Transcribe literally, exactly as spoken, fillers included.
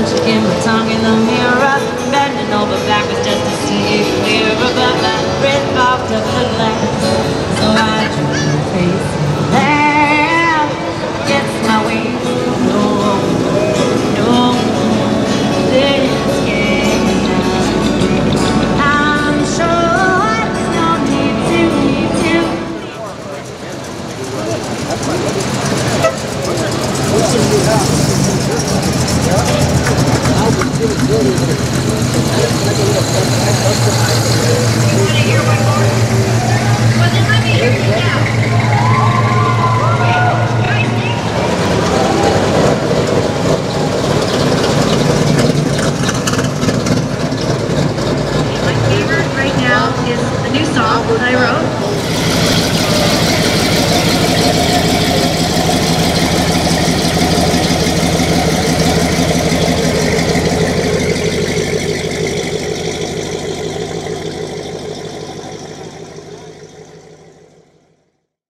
sticking my tongue in the mirror, bending over backwards just to see it clearer, but my breath popped up the glass, so I drew my face. There gets my way. No, no, this game now. I'm sure there's no need to, need to. Is the new song that I wrote.